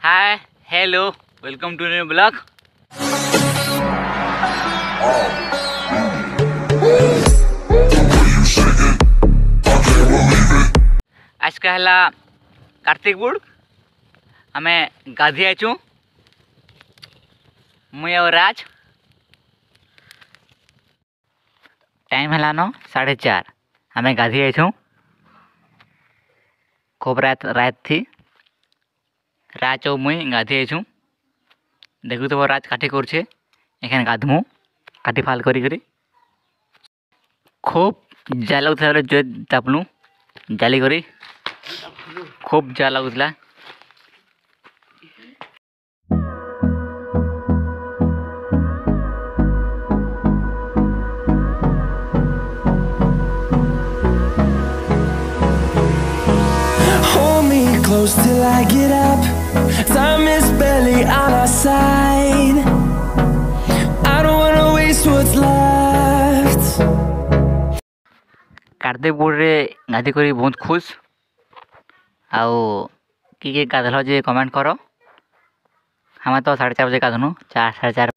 Hi, hello, welcome to new vlog. आज का हला कार्तिक बुड़ हमें गाधी आचु मुई और राज टाइम है नो 4:30 हमें गाधी आचु खूब रात थी राज और मुई गाधी आचु देखु तो राज काठी करछे एखाने गाधमु काठी फाल करी खूब जा लगुला जो तापलु जाली करी खूब जा लगुला Close till I get up. Time is barely on our side. I don't wanna waste what's left. Kartik बुढ़े गाधी करी बहुत खुश आओ कि गाधल जे कमेंट करो हमें तो 4:30 बजे गाधनु 4:30